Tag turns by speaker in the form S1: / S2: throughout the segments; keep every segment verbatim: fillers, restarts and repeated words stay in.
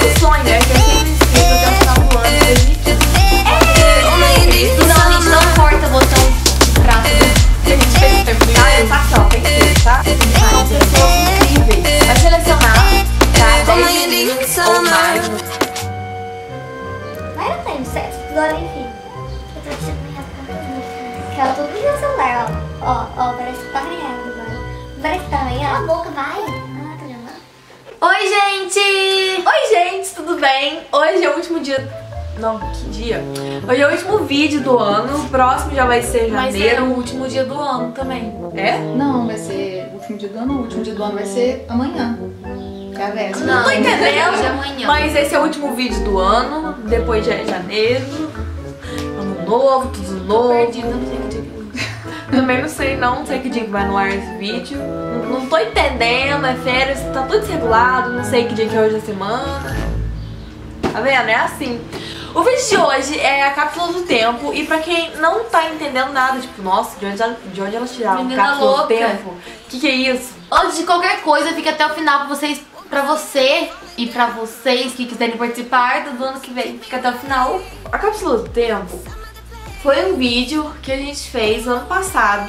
S1: nosso sonho é ter cem mil inscritos até o final do ano de dois mil e quinze.
S2: Então a gente não corta o botão de prato
S1: Se a gente fez terminar, é tá só, tem que ter, tá? São pessoas incríveis. Vai selecionar, tá? dez meninos ou mais.
S3: Mas não tem certo, agora enfim. Eu tô deixando minha câmera. Que ela todo dia no celular, ó. Ó, ó, parece que tá ganhando agora. Parece que tá ganhando. A boca vai. Ah, tá gravando.
S2: Oi, gente!
S1: Oi, gente, tudo bem? Hoje é o último dia... Não, que dia? Hoje é o último vídeo do ano, o próximo já vai ser
S2: Mas é
S1: janeiro.
S2: o último dia do ano também.
S1: É?
S4: Não, vai ser o último dia do ano, o último dia do ano vai ser amanhã. Que é a véspera.
S2: Não,
S1: Tô entendendo,
S2: hoje é amanhã.
S1: mas esse é o último vídeo do ano, depois já é janeiro, ano novo, tudo novo.
S2: Perdida, não sei que dia que
S1: Também não sei não, não sei que dia que vai no ar esse vídeo. Não, não tô entendendo, é férias, tá tudo desregulado, não sei que dia que é hoje da semana. Tá vendo? É assim. O vídeo de hoje é a cápsula do tempo e pra quem não tá entendendo nada, tipo, nossa, de onde, ela- de onde elas tiraram a
S2: Menina
S1: cápsula do
S2: louca.
S1: tempo? O que que é isso?
S2: Antes de qualquer coisa, fica até o final pra vocês, pra você e pra vocês que quiserem participar do ano que vem. Fica até o final.
S1: A cápsula do tempo foi um vídeo que a gente fez ano passado,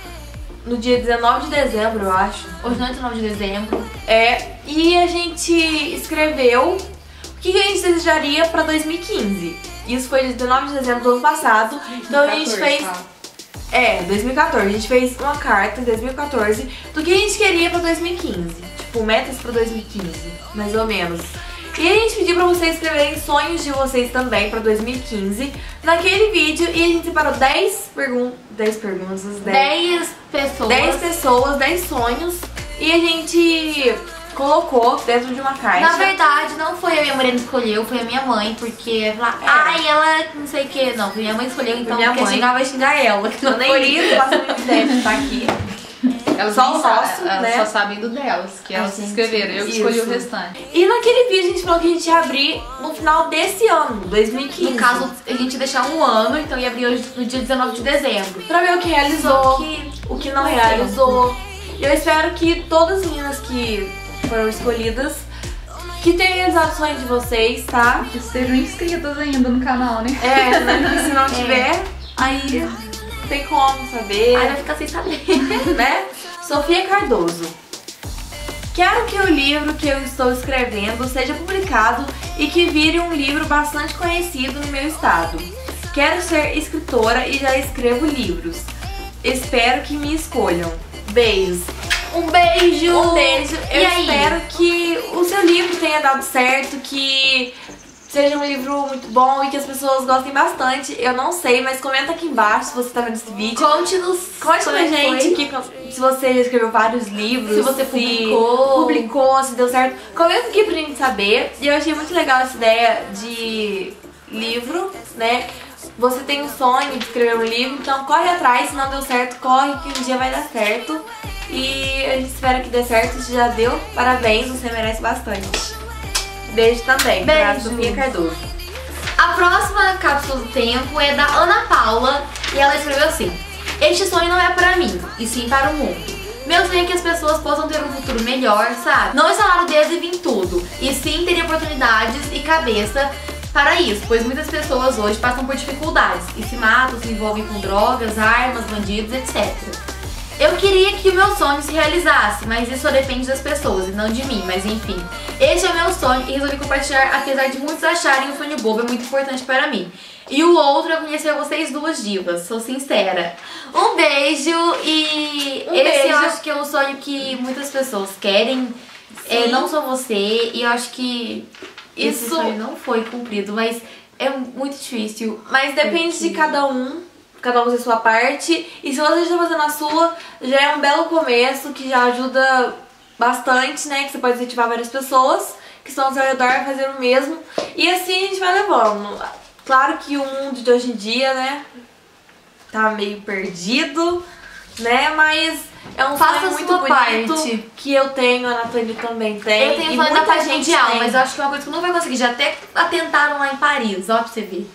S1: no dia dezenove de dezembro, eu acho.
S2: Hoje não é dezenove de dezembro.
S1: É, e a gente escreveu o que que a gente desejaria pra dois mil e quinze. Isso foi dia dezenove de dezembro do ano passado. Então a gente fez... É, dois mil e quatorze. A gente fez uma carta em dois mil e quatorze do que a gente queria pra dois mil e quinze. Tipo, metas pra dois mil e quinze, mais ou menos. E a gente pediu pra vocês escreverem sonhos de vocês também pra dois mil e quinze naquele vídeo. E a gente separou dez perguntas, dez perguntas,
S2: dez pessoas.
S1: dez pessoas, dez sonhos. E a gente colocou dentro de uma caixa.
S2: Na verdade, não foi a minha mãe que escolheu, foi a minha mãe, porque ela, ai, ela não sei o que, não, foi minha mãe escolheu, então
S1: minha
S2: quem
S1: mãe.
S2: xingar vai xingar ela. Que
S1: Eu
S2: não
S1: nem
S2: foi
S1: li,
S2: isso.
S1: não faço muita ideia de estar aqui.
S4: Elas
S1: Só
S4: nem
S1: o
S4: sabem,
S1: nosso,
S4: elas
S1: né?
S4: só sabem do delas, que elas
S2: gente,
S4: escreveram. Eu que escolhi
S1: isso.
S4: o restante.
S1: E naquele vídeo a gente falou que a gente ia abrir no final desse ano, dois mil e quinze.
S2: No caso, a gente ia deixar um ano, então ia abrir hoje no dia dezenove de dezembro.
S1: Pra ver o que realizou,
S2: Só que
S1: o que não realizou. E eu espero que todas as meninas que foram escolhidas, que tenham realizado o sonho de vocês, tá?
S4: Que estejam inscritas ainda no canal, né?
S1: É, né? Porque se não tiver, aí não tem como saber.
S2: Aí vai ficar sem saber.
S1: Né? Sofia Cardoso. Quero que o livro que eu estou escrevendo seja publicado e que vire um livro bastante conhecido no meu estado. Quero ser escritora e já escrevo livros. Espero que me escolham. Beijos.
S2: Um beijo!
S1: Um beijo. Eu
S2: E aí?
S1: espero que o seu livro tenha dado certo, que seja um livro muito bom e que as pessoas gostem bastante. Eu não sei, mas comenta aqui embaixo se você tá vendo esse vídeo.
S2: Conte-nos.
S1: Conte
S2: como
S1: pra
S2: é que
S1: gente
S2: foi.
S1: que, se você já escreveu vários livros,
S2: Se você publicou.
S1: publicou, se deu certo. Comenta aqui pra gente saber. E eu achei muito legal essa ideia de livro, né? Você tem um sonho de escrever um livro, então corre atrás. Se não deu certo, corre que um dia vai dar certo. E a gente espera que dê certo. Se já deu, parabéns, você merece bastante. Beijo também pra
S2: Beijo.
S1: Sofia Cardoso.
S2: A próxima cápsula do tempo é da Ana Paula e ela escreveu assim: este sonho não é para mim, e sim para o mundo. Meu sonho é que as pessoas possam ter um futuro melhor, sabe? Não instalar o dedo e vir tudo, e sim ter oportunidades e cabeça para isso, pois muitas pessoas hoje passam por dificuldades e se matam, se envolvem com drogas, armas, bandidos, etcétera. Eu queria que o meu sonho se realizasse, mas isso só depende das pessoas e não de mim, mas enfim. Este é o meu sonho e resolvi compartilhar, apesar de muitos acharem o sonho bobo é muito importante para mim. E o outro é conhecer vocês duas divas, sou sincera. Um beijo e
S1: Um
S2: esse
S1: beijo.
S2: eu acho que é um sonho que muitas pessoas querem, é, não só você, e eu acho que esse
S1: Isso-
S2: sonho não foi cumprido, mas é muito difícil.
S1: Mas depende de cada um, cada um fazer a sua parte. E se você está fazendo a sua, já é um belo começo, que já ajuda bastante, né? Que você pode incentivar várias pessoas que estão ao seu redor a fazer o mesmo. E assim a gente vai levando. Claro que o mundo de hoje em dia, né, tá meio perdido, né? Mas é um
S2: Faça
S1: sonho
S2: a
S1: muito
S2: sua
S1: bonito
S2: parte.
S1: que eu tenho, a Nathalie também tem.
S2: Eu tenho
S1: e
S2: sonho da
S1: muita
S2: paz
S1: gente
S2: mundial,
S1: tem.
S2: mas eu acho que é uma coisa que eu não vai conseguir. Já até atentaram lá em Paris, ó, pra você ver.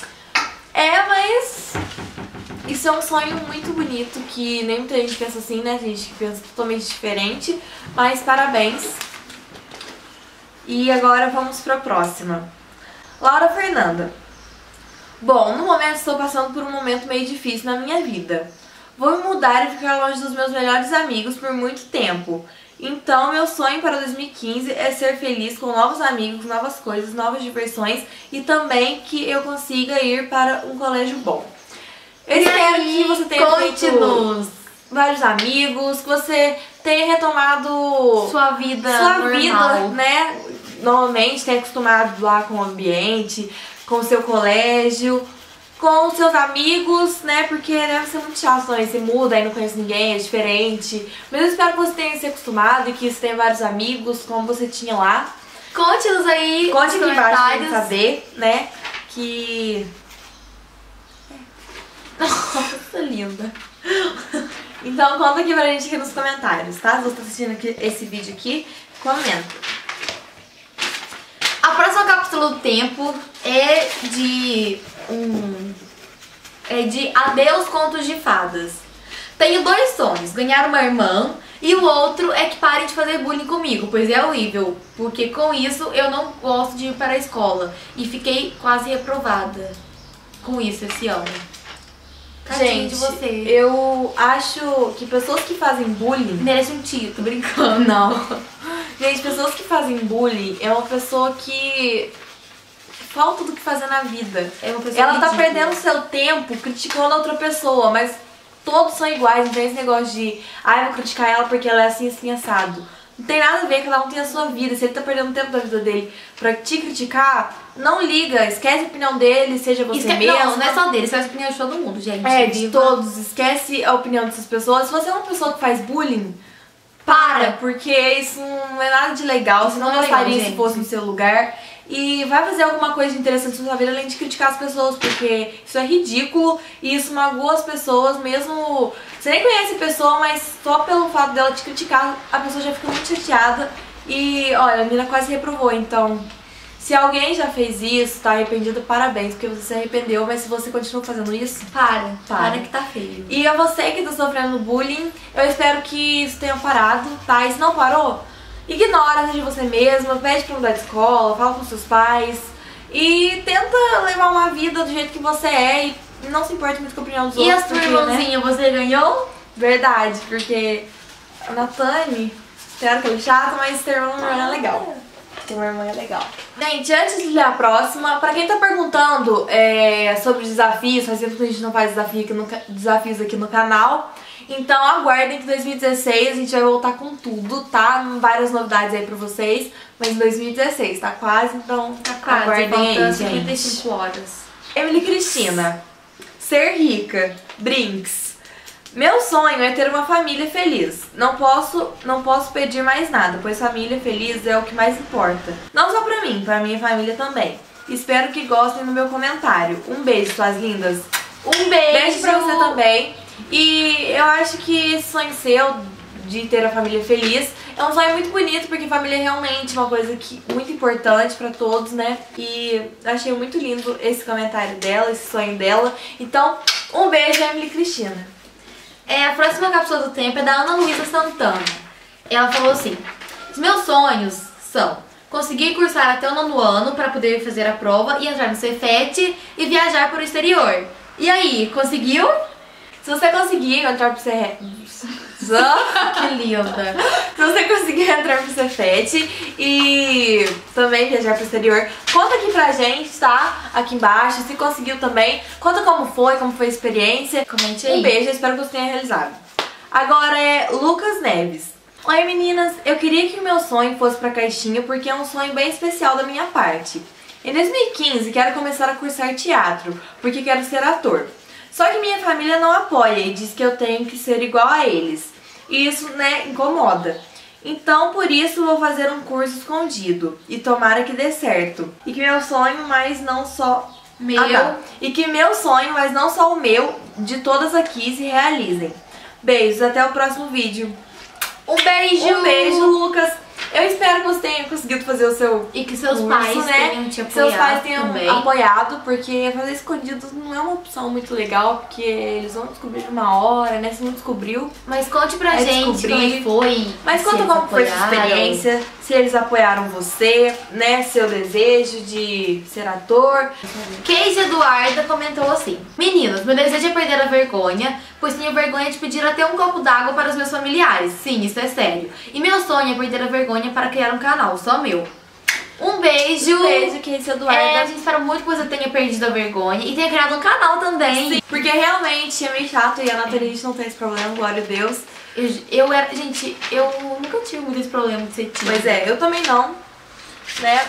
S1: É, mas isso é um sonho muito bonito que nem muita gente pensa assim, né? Tem gente que pensa totalmente diferente. Mas parabéns. E agora vamos pra próxima. Laura Fernanda. Bom, no momento estou passando por um momento meio difícil na minha vida. Vou me mudar e ficar longe dos meus melhores amigos por muito tempo. Então, meu sonho para dois mil e quinze é ser feliz com novos amigos, novas coisas, novas diversões e também que eu consiga ir para um colégio bom. Eu
S2: e
S1: espero
S2: aí,
S1: que você tenha feito vários amigos, que você tenha retomado
S2: sua vida
S1: sua
S2: normal.
S1: vida, né? Normalmente, tenha acostumado lá com o ambiente, com o seu colégio, com os seus amigos, né? Porque deve ser muito chato também. Você muda e não conhece ninguém, é diferente. Mas eu espero que você tenha se acostumado e que você tenha vários amigos, como você tinha lá.
S2: Conte-nos aí
S1: Conte
S2: nos
S1: aqui embaixo pra gente
S2: comentários.
S1: saber, né? Que... Nossa, linda. Então conta aqui pra gente aqui nos comentários, tá? Se você tá assistindo aqui, esse vídeo aqui, comenta.
S2: A próxima cápsula do tempo é de um é de Adeus Contos de Fadas. Tenho dois sonhos, ganhar uma irmã e o outro é que parem de fazer bullying comigo, pois é horrível, porque com isso eu não gosto de ir para a escola e fiquei quase reprovada com isso esse ano. Tadinho
S1: Gente,
S2: de você.
S1: eu acho que pessoas que fazem bullying...
S2: Merece um tio, tô brincando.
S1: Não. Gente, pessoas que fazem bullying é uma pessoa que falta do que fazer na vida.
S2: É uma pessoa
S1: Ela tá
S2: ridícula.
S1: perdendo seu tempo criticando a outra pessoa, mas todos são iguais, não tem esse negócio de ah, eu vou criticar ela porque ela é assim, assim, assado. Não tem nada a ver, cada um tem a sua vida. Se ele tá perdendo tempo da vida dele pra te criticar, não liga, esquece a opinião dele, seja você
S2: Esque...
S1: mesmo.
S2: Não, não é só dele, esquece a opinião de todo mundo, gente.
S1: É, de
S2: Viva.
S1: todos, esquece a opinião dessas pessoas. Se você é uma pessoa que faz bullying, para, porque isso não é nada de legal,
S2: Isso
S1: você não
S2: não é
S1: gostaria
S2: legal,
S1: se
S2: gente.
S1: fosse no seu lugar. E vai fazer alguma coisa de interessante na sua vida além de criticar as pessoas, porque isso é ridículo e isso magoa as pessoas, mesmo... Você nem conhece a pessoa, mas só pelo fato dela te criticar, a pessoa já fica muito chateada. E, olha, a menina quase reprovou, então... Se alguém já fez isso, tá arrependido, parabéns, porque você se arrependeu, mas se você continua fazendo isso...
S2: Para,
S1: Para.
S2: para que tá feio.
S1: E a você que tá sofrendo bullying, eu espero que isso tenha parado, tá? E se não parou, ignora, seja você mesma, pede pra mudar de escola, fala com seus pais e tenta levar uma vida do jeito que você é e não se importe muito com a opinião dos
S2: E
S1: outros.
S2: a sua
S1: porque,
S2: irmãzinha,
S1: né?
S2: você ganhou?
S1: Verdade, porque a Natane, claro que ela é chata, mas ter uma irmã é legal. Ter uma irmã é legal. Gente, antes de ler a próxima, pra quem tá perguntando é, sobre desafios, faz tempo que a gente não faz desafio aqui no, desafios aqui no canal, então aguardem que em dois mil e dezesseis a gente vai voltar com tudo, tá? Várias novidades aí pra vocês, mas em dois mil e dezesseis, tá quase, então
S2: Tá quase,
S1: aguardem
S2: falta
S1: aí,
S2: cinquenta e
S1: gente.
S2: cinco horas.
S1: Emily Cristina, ser rica, Brinks. Meu sonho é ter uma família feliz. Não posso, não posso pedir mais nada, pois família feliz é o que mais importa. Não só pra mim, pra minha família também. Espero que gostem do meu comentário. Um beijo, suas lindas.
S2: Um beijo.
S1: Beijo pra você também. E eu acho que esse sonho seu de ter a família feliz é um sonho muito bonito, porque família é realmente uma coisa que, muito importante pra todos, né? E achei muito lindo esse comentário dela, esse sonho dela. Então, um beijo, Emily Cristina.
S2: É, a próxima cápsula do tempo é da Ana Luísa Santana. Ela falou assim: os meus sonhos são conseguir cursar até o nono ano para poder fazer a prova e entrar no Cefet e viajar para o exterior. E aí, conseguiu?
S1: Se você conseguir entrar pro Cefet...
S2: Que linda!
S1: Se você conseguir entrar pro Cefet e também viajar pro exterior, conta aqui pra gente, tá? Aqui embaixo, se conseguiu também. Conta como foi, como foi a experiência.
S2: Comente aí.
S1: Um beijo, eu espero que você tenha realizado. Agora é Lucas Neves. Oi meninas, eu queria que o meu sonho fosse pra Caixinha porque é um sonho bem especial da minha parte. Em dois mil e quinze quero começar a cursar teatro, porque quero ser ator. Só que minha família não apoia e diz que eu tenho que ser igual a eles. E isso, né, incomoda. Então, por isso, vou fazer um curso escondido. E tomara que dê certo. E que meu sonho, mas não só...
S2: Meu.
S1: Ah, tá. E que meu sonho, mas não só o meu, de todas aqui se realizem. Beijos, até o próximo vídeo.
S2: Um beijo!
S1: Um beijo, Lucas. Eu espero que você tenha conseguido fazer o seu
S2: E que seus
S1: curso,
S2: pais
S1: né?
S2: tenham te apoiado
S1: Seus pais tenham
S2: também.
S1: apoiado, porque fazer escondido não é uma opção muito legal, porque eles vão descobrir de uma hora, né? Se não descobriu.
S2: Mas conte pra
S1: É
S2: gente
S1: descobrir.
S2: como é que foi.
S1: Mas
S2: se
S1: conta
S2: eles
S1: como foi a sua
S2: apoiaram.
S1: experiência, se eles apoiaram você, né, seu desejo de ser ator.
S2: Casey Eduarda comentou assim: meninas, meu desejo é perder a vergonha, pois tenho vergonha de pedir até um copo d'água para os meus familiares. Sim, isso é sério. E meu sonho é perder a vergonha para criar um canal, só meu. Um beijo.
S1: Um beijo, Casey Eduarda.
S2: É, a gente espera muito que você tenha perdido a vergonha e tenha criado um canal também.
S1: Sim, porque realmente é meio chato e a Nathalie, a gente não tem esse problema, glória a Deus.
S2: Eu, eu era, gente, eu nunca tive muito esse problema de ser tímida.
S1: Pois é, eu também não, né?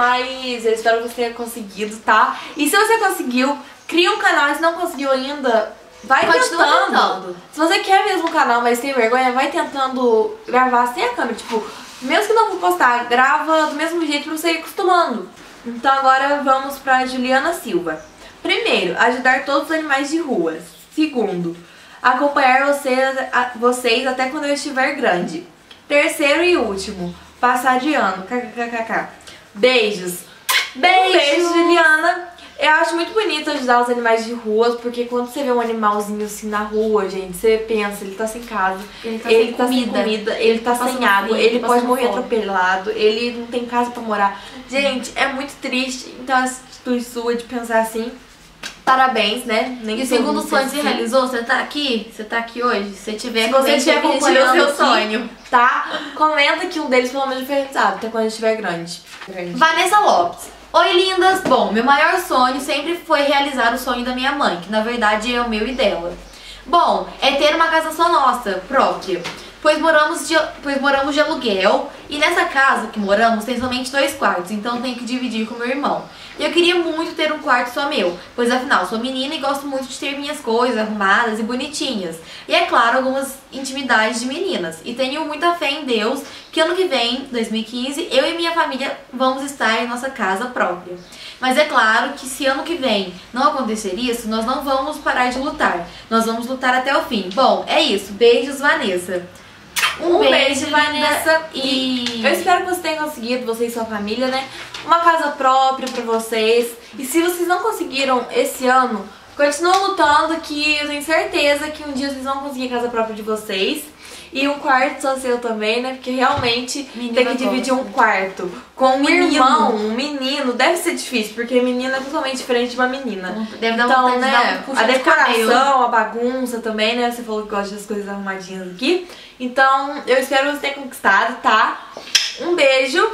S1: Mas eu espero que você tenha conseguido, tá? E se você conseguiu, cria um canal. E se não conseguiu ainda, vai
S2: Continua
S1: tentando.
S2: tentando.
S1: Se você quer mesmo um canal, mas tem vergonha, vai tentando gravar sem a câmera. Tipo, mesmo que não vou postar, grava do mesmo jeito pra você ir acostumando. Então agora vamos pra Juliana Silva. Primeiro, ajudar todos os animais de rua. Segundo, acompanhar vocês, a, vocês até quando eu estiver grande. Terceiro e último, passar de ano. Kkkk. Beijos.
S2: Beijo.
S1: Beijo, Juliana. Eu acho muito bonito ajudar os animais de rua, porque quando você vê um animalzinho assim na rua, gente, você pensa, ele tá sem casa,
S2: Ele tá,
S1: ele
S2: sem,
S1: tá
S2: comida.
S1: sem comida, ele tá
S2: passando
S1: sem água,
S2: frio,
S1: ele
S2: tá
S1: pode
S2: passando
S1: morrer
S2: fome.
S1: atropelado, ele não tem casa pra morar. Gente, é muito triste. Então a atitude sua de pensar assim, parabéns, né? Nem
S2: E o
S1: todo
S2: segundo
S1: mundo
S2: sonho
S1: pensa
S2: se
S1: assim.
S2: realizou? Você tá aqui? Você tá aqui hoje? Se você tiver,
S1: Se você estiver acompanhando
S2: o seu
S1: aqui,
S2: sonho.
S1: tá? Comenta que um deles pelo menos foi realizado, até quando ele estiver grande. grande.
S2: Vanessa Lopes. Oi, lindas! Bom, meu maior sonho sempre foi realizar o sonho da minha mãe, que na verdade é o meu e dela. Bom, é ter uma casa só nossa, própria. Pois moramos, de, pois moramos de aluguel e nessa casa que moramos tem somente dois quartos, então tenho que dividir com meu irmão. E eu queria muito ter um quarto só meu, pois afinal sou menina e gosto muito de ter minhas coisas arrumadas e bonitinhas. E é claro, algumas intimidades de meninas. E tenho muita fé em Deus que ano que vem, dois mil e quinze, eu e minha família vamos estar em nossa casa própria. Mas é claro que se ano que vem não acontecer isso, nós não vamos parar de lutar. Nós vamos lutar até o fim. Bom, é isso. Beijos, Vanessa.
S1: Um, um beijo,
S2: beijo,
S1: Vanessa.
S2: E
S1: eu espero que você tenha conseguido, você e sua família, né? Uma casa própria pra vocês. E se vocês não conseguiram esse ano, continuem lutando, que eu tenho certeza que um dia vocês vão conseguir a casa própria de vocês. E um quarto só seu também, né? Porque realmente
S2: Menina
S1: ter que dividir
S2: gosta.
S1: um quarto com um
S2: Menino.
S1: irmão, um menino, deve ser difícil, porque menina é totalmente diferente de uma menina.
S2: deve dar
S1: Então,
S2: vontade de dar
S1: né,
S2: um puxão
S1: a
S2: de cabelo.
S1: decoração, a bagunça também, né? Você falou que gosta das coisas arrumadinhas aqui. Então, eu espero que você tenha conquistado, tá? Um beijo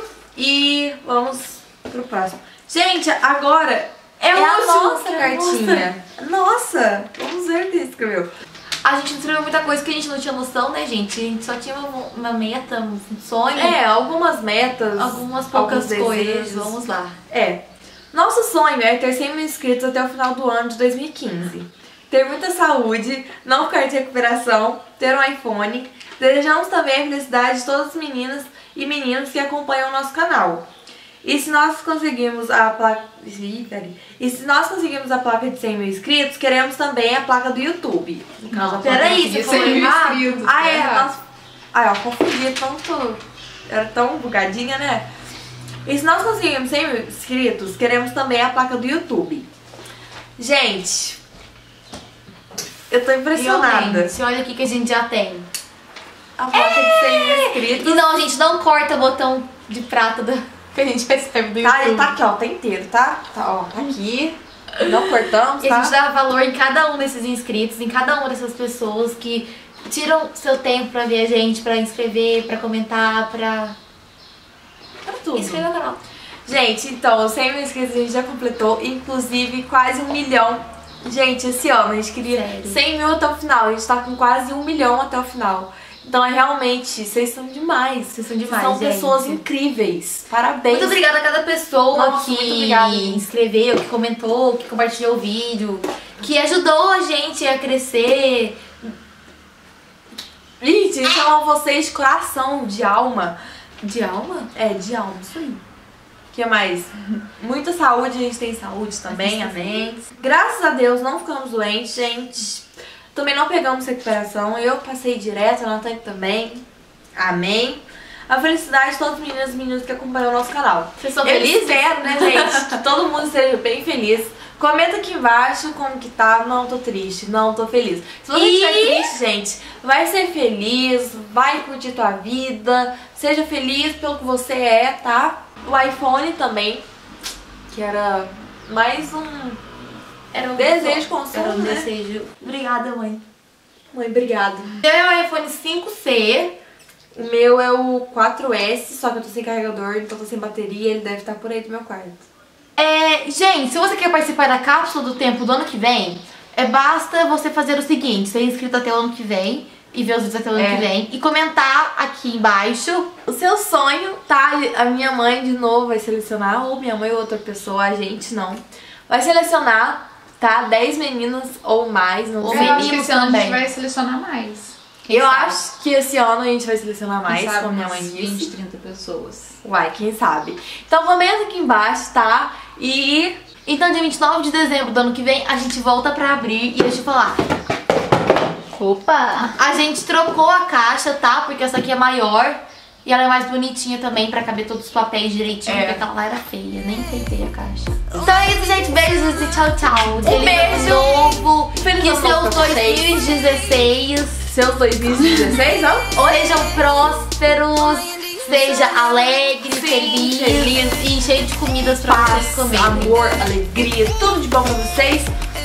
S1: e vamos pro próximo. Gente, agora é,
S2: É
S1: a
S2: o último.
S1: nossa cartinha. Nossa, vamos ver o que ele escreveu.
S2: A gente escreveu muita coisa que a gente não tinha noção, né, gente? A gente só tinha uma, uma meta, um sonho.
S1: É, algumas metas,
S2: Algumas poucas
S1: alguns
S2: coisas.
S1: desejos.
S2: Vamos lá.
S1: É. Nosso sonho é ter cem mil inscritos até o final do ano de dois mil e quinze. Ter muita saúde, não ficar de recuperação, ter um iPhone. Desejamos também a felicidade de todas as meninas e meninos que acompanham o nosso canal. E se nós conseguirmos a placa... Ih, peraí. E se nós conseguirmos a placa de cem mil inscritos, queremos também a placa do YouTube. No caso, a placa
S2: Peraí,
S1: de
S2: você
S1: cem
S2: falou
S1: mil
S2: errado?
S4: inscritos.
S1: Ah, é.
S4: errado.
S1: Nós... Ah, eu confundi tanto... Era tão bugadinha, né? E se nós conseguirmos cem mil inscritos, queremos também a placa do YouTube. Gente, eu tô impressionada.
S2: Realmente, olha o que a gente já tem.
S1: A placa de cem mil inscritos.
S2: E não, gente, não corta o botão de prata da... que a gente recebe do
S1: Tá,
S2: YouTube.
S1: ele tá aqui, ó, tá inteiro, tá? Tá, ó, tá aqui. Não cortamos,
S2: E a gente
S1: tá?
S2: dá valor em cada um desses inscritos, em cada uma dessas pessoas que tiram seu tempo pra ver a gente, pra inscrever, pra comentar, pra
S1: Tá tudo.
S2: inscrever no canal.
S1: Gente, então, cem mil inscritos a gente já completou, inclusive quase um milhão. Gente, esse ano a gente queria
S2: Sério?
S1: cem mil até o final, a gente tá com quase um milhão até o final. Então é realmente, vocês são demais.
S2: Vocês são demais,
S1: São
S2: gente.
S1: pessoas incríveis. Parabéns.
S2: Muito obrigada a cada pessoa
S1: Nossa, muito
S2: que
S1: obrigada.
S2: inscreveu, que comentou, que compartilhou o vídeo, que ajudou a gente a crescer.
S1: Gente, eu amo vocês de coração, de alma.
S2: De alma?
S1: É, de alma, isso aí. O que mais? Muita saúde, a gente tem saúde também,
S2: A gente tem
S1: amém. Graças a Deus não ficamos doentes, gente. Também não pegamos recuperação. Eu passei direto, a Nathalie também. Amém. a felicidade de todas as meninas e meninos que acompanham o nosso canal.
S2: Vocês são
S1: Eu
S2: felizes?
S1: espero, né, gente, que todo mundo esteja bem feliz. Comenta aqui embaixo como que tá. Não tô triste, não tô feliz. Se você
S2: E...
S1: estiver triste, gente, vai ser feliz, vai curtir tua vida, seja feliz pelo que você é, tá? O iPhone também, que era mais um
S2: Era um
S1: desejo consumo,
S2: Era um
S1: né?
S2: desejo. Obrigada, mãe.
S1: Mãe, obrigada.
S2: Eu é o iPhone cinco C.
S1: O meu é o quatro S, só que eu tô sem carregador, então tô sem bateria, ele deve estar por aí do meu quarto.
S2: É, gente, se você quer participar da cápsula do tempo do ano que vem, é, basta você fazer o seguinte, ser inscrito até o ano que vem e ver os vídeos até o ano
S1: É.
S2: que vem e comentar aqui embaixo.
S1: O seu sonho, tá? A minha mãe de novo vai selecionar, ou minha mãe ou outra pessoa, a gente não. Vai selecionar, tá? dez meninas ou mais, não
S2: Ou
S1: sei.
S4: Eu acho que
S2: meninos
S4: esse ano a gente
S2: também.
S4: vai selecionar mais.
S1: Eu
S4: sabe?
S1: acho que esse ano a gente vai selecionar mais,
S4: Quem sabe
S1: como minha mãe
S4: umas
S1: disse.
S4: vinte, trinta pessoas.
S1: Uai, quem sabe? Então comenta aqui embaixo, tá? E
S2: Então, dia vinte e nove de dezembro do ano que vem, a gente volta pra abrir e deixa eu falar.
S3: Opa!
S2: A gente trocou a caixa, tá? Porque essa aqui é maior e ela é mais bonitinha também pra caber todos os papéis direitinho,
S1: É.
S2: porque aquela lá era feia, nem enfeitei a caixa. Então é isso, gente. Beijos e tchau, tchau. Feliz
S1: beijo.
S2: ano novo.
S1: Feliz
S2: que
S1: ano novo
S2: seus
S1: pra vocês.
S2: dois mil e dezesseis
S1: seus dois mil e dezesseis, ó.
S2: sejam prósperos, seja alegre,
S1: Sim,
S2: feliz,
S1: feliz.
S2: e cheio de comidas pra vocês
S1: Paz,
S2: comerem.
S1: amor, alegria, tudo de bom pra vocês.